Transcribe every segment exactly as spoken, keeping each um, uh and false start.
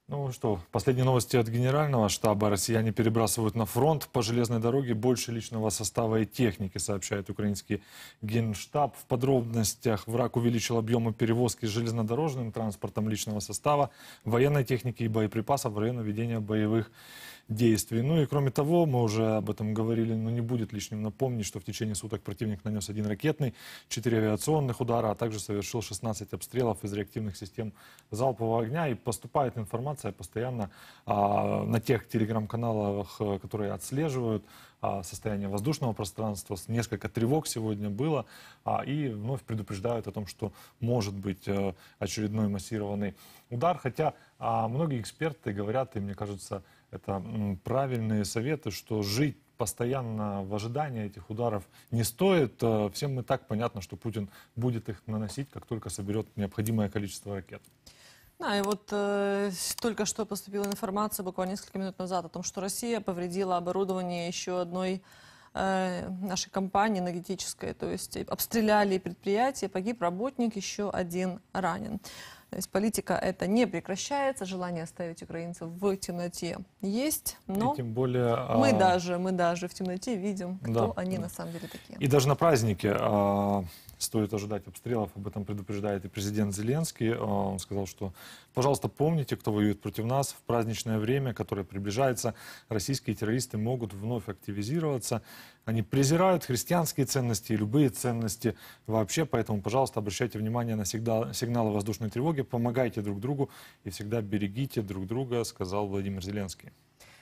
Ну что, последние новости от Генерального штаба. Россияне перебрасывают на фронт по железной дороге больше личного состава и техники, сообщает украинский Генштаб. В подробностях: враг увеличил объемы перевозки железнодорожным транспортом личного состава, военной техники и боеприпасов в районе ведения боевых действий. Ну и кроме того, мы уже об этом говорили, но не будет лишним напомнить, что в течение суток противник нанес один ракетный, четыре авиационных удара, а также совершил шестнадцать обстрелов из реактивных систем залпового огня. И поступает информация постоянно а, на тех телеграм-каналах, которые отслеживают а, состояние воздушного пространства. Несколько тревог сегодня было, а, и вновь предупреждают о том, что может быть а, очередной массированный удар. Хотя а, многие эксперты говорят, и мне кажется, это правильные советы, что жить постоянно в ожидании этих ударов не стоит. Всем и так понятно, что Путин будет их наносить, как только соберет необходимое количество ракет. Да, и вот э, только что поступила информация, буквально несколько минут назад, о том, что Россия повредила оборудование еще одной э, нашей компании энергетической. То есть обстреляли предприятие, погиб работник, еще один ранен. То есть политика это не прекращается, желание оставить украинцев в темноте есть, но и тем более, мы, а... даже, мы даже в темноте видим, кто да, они да. на самом деле такие. И даже на празднике а... стоит ожидать обстрелов, об этом предупреждает и президент Зеленский. Он сказал, что, пожалуйста, помните, кто воюет против нас. В праздничное время, которое приближается, российские террористы могут вновь активизироваться. Они презирают христианские ценности и любые ценности вообще. Поэтому, пожалуйста, обращайте внимание на сигналы воздушной тревоги, помогайте друг другу и всегда берегите друг друга, сказал Владимир Зеленский.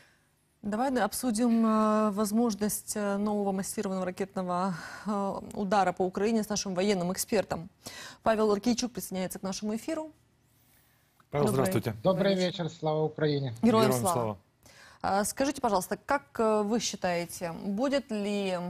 Давай обсудим э, возможность нового массированного ракетного э, удара по Украине с нашим военным экспертом. Павел Аркейчук присоединяется к нашему эфиру. Павел, Добрый, здравствуйте. Добрый вечер, вечер, слава Украине. Героям, Героям слава. слава. А, скажите, пожалуйста, как вы считаете, будет ли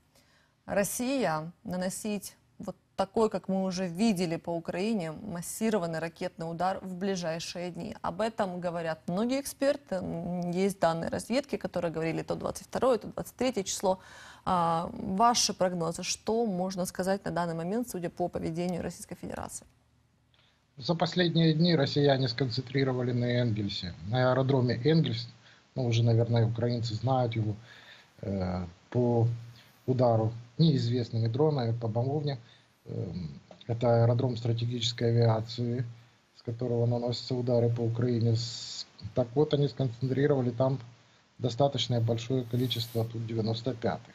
Россия наносить вот такой, как мы уже видели по Украине, массированный ракетный удар в ближайшие дни? Об этом говорят многие эксперты. Есть данные разведки, которые говорили то двадцать второе, то двадцать третье число. А, ваши прогнозы, что можно сказать на данный момент, судя по поведению Российской Федерации? За последние дни россияне сконцентрировали на Энгельсе, на аэродроме Энгельс. Ну, уже, наверное, украинцы знают его, э, по удару неизвестными дронами по бомбовне. Э, это аэродром стратегической авиации, с которого наносятся удары по Украине. Так вот, они сконцентрировали там достаточно большое количество Ту девяносто пятых.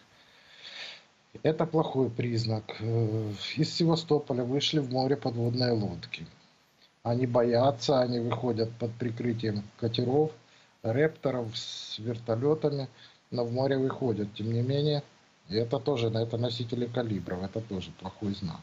Это плохой признак. Из Севастополя вышли в море подводные лодки. Они боятся, они выходят под прикрытием катеров, репторов с вертолетами, но в море выходят. Тем не менее, это тоже это носители калибров, это тоже плохой знак.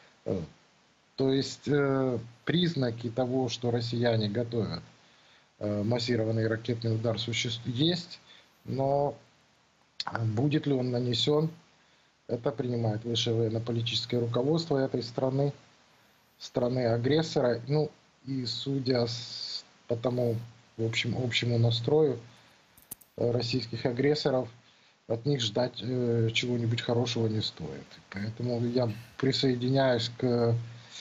То есть э, признаки того, что россияне готовят э, массированный ракетный удар, существует, есть, но будет ли он нанесен, это принимает высшее военно-политическое руководство этой страны, страны-агрессора. Ну и судя с, по тому, в общем, общему настрою российских агрессоров, от них ждать э, чего-нибудь хорошего не стоит. Поэтому я присоединяюсь к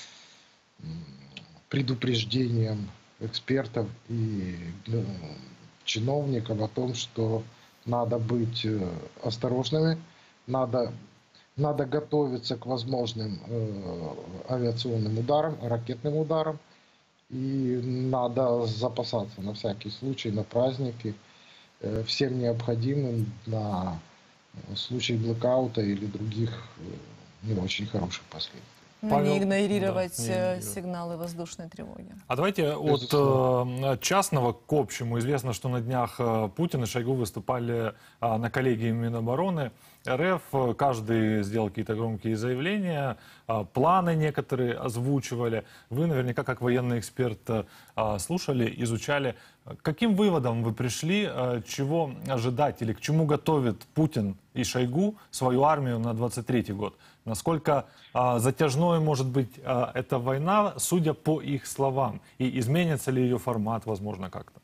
предупреждениям экспертов и э, чиновников о том, что надо быть э, осторожными, надо, надо готовиться к возможным э, авиационным ударам, ракетным ударам, и надо запасаться на всякий случай, на праздники, э, всем необходимым на случай блэкаута или других э, не очень хороших последствий. Но Павел, не игнорировать да, не игнорировать. сигналы воздушной тревоги. А давайте от э, частного к общему. Известно, что на днях э, Путин и Шойгу выступали э, на коллегии Минобороны РФ. Каждый сделал какие-то громкие заявления, э, планы некоторые озвучивали. Вы наверняка, как военный эксперт, э, слушали, изучали. Каким выводом вы пришли, э, чего ожидать или к чему готовит Путин и Шойгу свою армию на двадцать третий год? Насколько а, затяжной может быть а, эта война, судя по их словам? И изменится ли ее формат, возможно, как-то?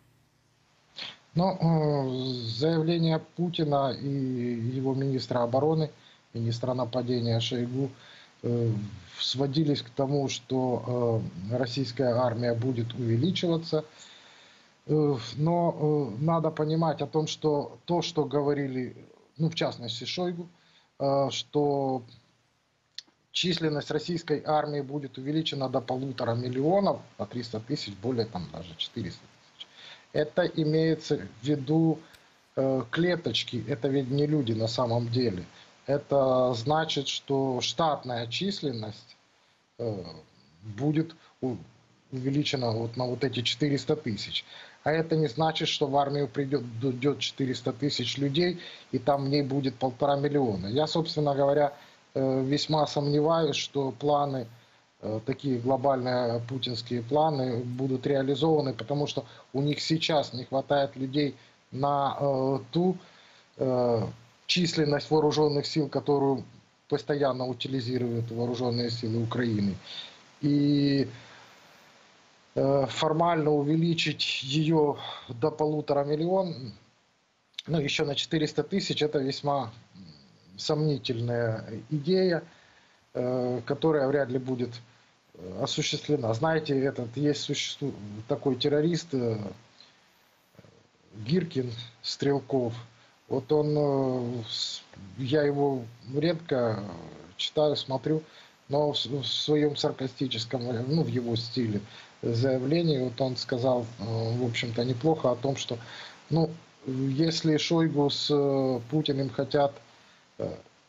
Ну, заявления Путина и его министра обороны, министра нападения Шойгу, э, сводились к тому, что э, российская армия будет увеличиваться. Э, Но э, надо понимать о том, что то, что говорили, ну, в частности, Шойгу, э, что численность российской армии будет увеличена до полутора миллионов, на триста тысяч, более там даже четыреста тысяч. Это имеется в виду э, клеточки, это ведь не люди на самом деле. Это значит, что штатная численность э, будет у- увеличена вот на вот эти четыреста тысяч. А это не значит, что в армию придет идет четыреста тысяч людей, и там в ней будет полтора миллиона. Я, собственно говоря, э, весьма сомневаюсь, что планы, э, такие глобальные путинские планы будут реализованы, потому что у них сейчас не хватает людей на э, ту э, численность вооруженных сил, которую постоянно утилизируют вооруженные силы Украины. И э, формально увеличить ее до полутора миллион, ну еще на четыреста тысяч, это весьма сомнительная идея, э, которая вряд ли будет э, осуществлена. Знаете, этот есть существует такой террорист э, Гиркин Стрелков. Вот он, э, с- я его редко читаю, смотрю, но в, с- в своем саркастическом, э, ну, в его стиле заявлении, вот он сказал, э, в общем-то, неплохо о том, что, ну, если Шойгу с э, Путиным хотят э,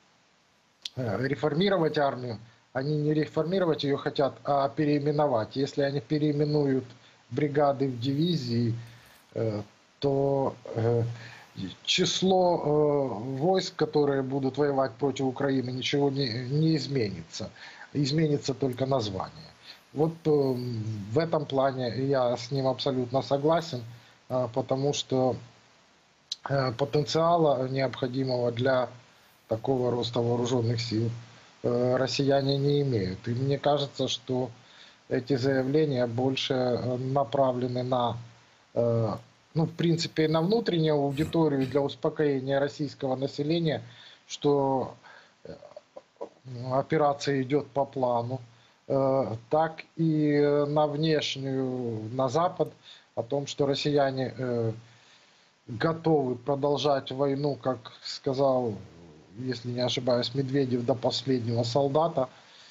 э, реформировать армию, они не реформировать ее хотят, а переименовать. Если они переименуют бригады в дивизии, э, то э, число э, войск, которые будут воевать против Украины, ничего не, не изменится. Изменится только название. Вот э, в этом плане я с ним абсолютно согласен, э, потому что э, потенциала необходимого для такого роста вооруженных сил э, россияне не имеют. И мне кажется, что эти заявления больше э, направлены на, э, ну, в принципе, на внутреннюю аудиторию для успокоения российского населения, что э, операция идет по плану, э, так и на внешнюю, на Запад, о том, что россияне э, готовы продолжать войну, как сказал, если не ошибаюсь, Медведев, до последнего солдата.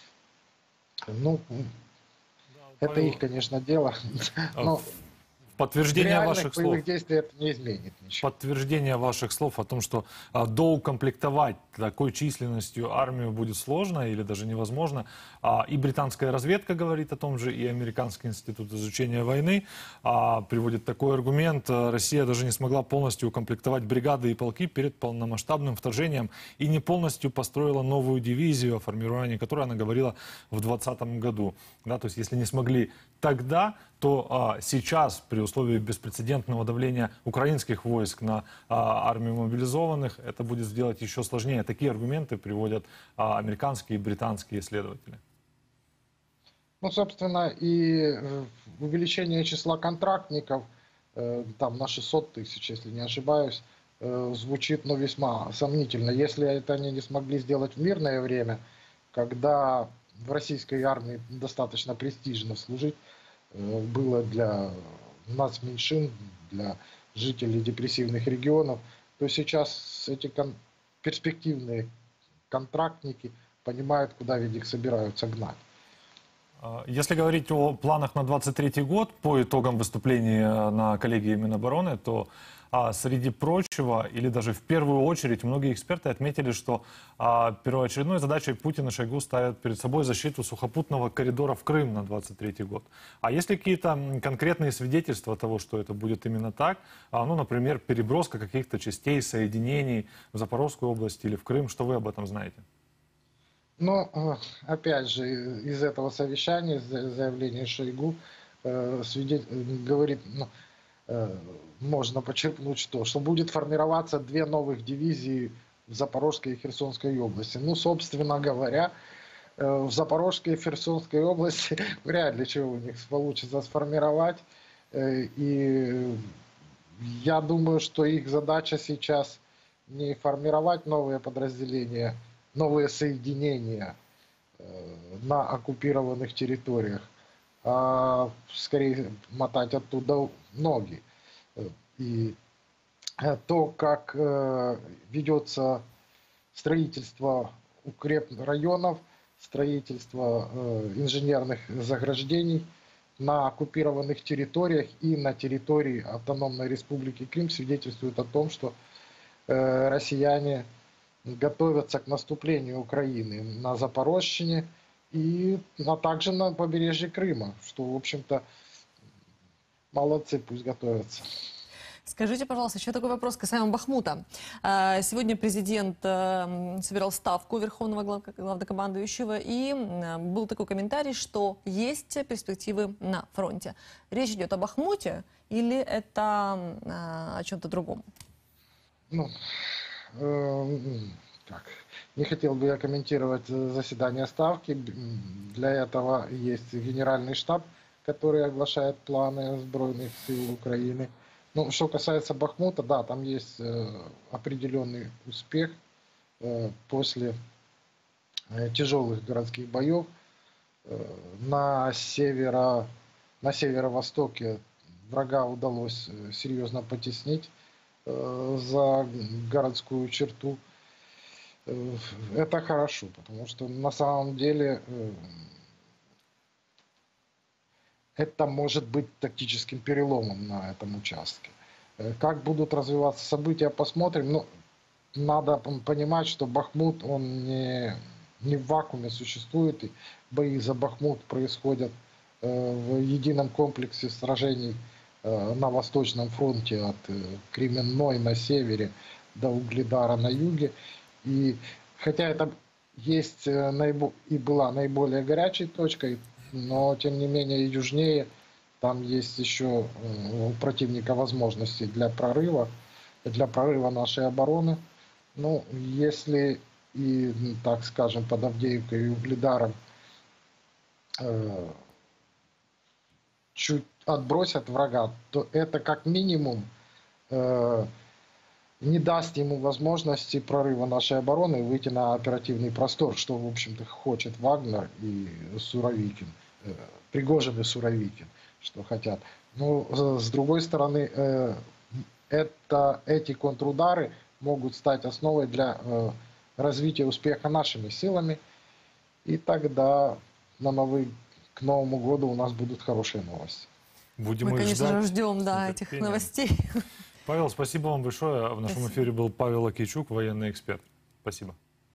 Ну, это их, Павел, конечно, дело. а, Но в в подтверждение реальных ваших слов, боевых действиях это не изменит ничего. подтверждение ваших слов о том, что а, доукомплектовать такой численностью армию будет сложно или даже невозможно. А, и британская разведка говорит о том же, и Американский институт изучения войны а, приводит такой аргумент. а, Россия даже не смогла полностью укомплектовать бригады и полки перед полномасштабным вторжением и не полностью построила новую дивизию, о формировании которой она говорила в двадцатом году. Да, то есть если не смогли тогда, то а, сейчас, при условии беспрецедентного давления украинских войск на а, армию мобилизованных, это будет сделать еще сложнее. Такие аргументы приводят а, американские и британские исследователи. Ну, собственно, и э, увеличение числа контрактников, э, там на шестьсот тысяч, если не ошибаюсь, э, звучит, ну, весьма сомнительно. Если это они не смогли сделать в мирное время, когда в российской армии достаточно престижно служить, э, было для нацменьшин, для жителей депрессивных регионов, то сейчас эти кон- перспективные контрактники понимают, куда ведь их собираются гнать. А, Если говорить о планах на двадцать третий год, по итогам выступления на коллегии Минобороны, то а, среди прочего, или даже в первую очередь, многие эксперты отметили, что а, первоочередной задачей Путин и Шойгу ставят перед собой защиту сухопутного коридора в Крым на двадцать третий год. А есть ли какие-то м, конкретные свидетельства того, что это будет именно так? А, ну, например, переброска каких-то частей, соединений в Запорожскую область или в Крым. Что вы об этом знаете? Но, э, опять же, из этого совещания, из заявления Шойгу, э, свидетель, говорит, ну, э, можно почерпнуть что? Что будет формироваться две новых дивизии в Запорожской и Херсонской области. Ну, собственно говоря, э, в Запорожской и Херсонской области вряд ли чего у них получится сформировать. Э, И я думаю, что их задача сейчас не формировать новые подразделения, новые соединения э, на оккупированных территориях, а скорее мотать оттуда ноги. Э, И э, то, как э, ведется строительство укрепрайонов, строительство э, инженерных заграждений на оккупированных территориях и на территории Автономной Республики Крым, свидетельствует о том, что э, россияне готовятся к наступлению Украины на Запорожщине и а также на побережье Крыма, что, в общем-то, молодцы, пусть готовятся. Скажите, пожалуйста, еще такой вопрос касаемо Бахмута. А, Сегодня президент э, собирал ставку Верховного глав- главнокомандующего, и э, был такой комментарий, что есть перспективы на фронте. Речь идет о Бахмуте или это э, о чем-то другом? Ну, э, так, не хотел бы я комментировать э, заседание Ставки. М, Для этого есть генеральный штаб, который оглашает планы Сбройных сил Украины. Ну, что касается Бахмута, да, там есть э, определенный успех э, после э, тяжелых городских боев. Э, на северо, на северо-востоке врага удалось э, серьезно потеснить э, за городскую черту. Э, Это хорошо, потому что на самом деле э, это может быть тактическим переломом на этом участке. Э, Как будут развиваться события, посмотрим. Но надо пон- понимать, что Бахмут, он не, не в вакууме существует, и бои за Бахмут происходят э, в едином комплексе сражений э, на Восточном фронте от э, Кременной на севере до Угледара на юге. И хотя это есть э, наибо- и была наиболее горячей точкой, но тем не менее южнее там есть еще э, у противника возможности для прорыва, для прорыва нашей обороны. Ну, если и, м, так скажем, под Авдеевкой и Угледаром э, чуть отбросят врага, то это как минимум э, не даст ему возможности прорыва нашей обороны и выйти на оперативный простор, что, в общем-то, хочет Вагнер и Суровикин, э, Пригожин и Суровикин, что хотят. Но, э, с другой стороны, э, это, эти контрудары могут стать основой для э, развития успеха нашими силами, и тогда на новый, к Новому году у нас будут хорошие новости. Будем Мы, их конечно ждать же, ждем, с да, этих нетерпением. новостей. Павел, спасибо вам большое. В нашем Спасибо. эфире был Павел Акейчук, военный эксперт. Спасибо.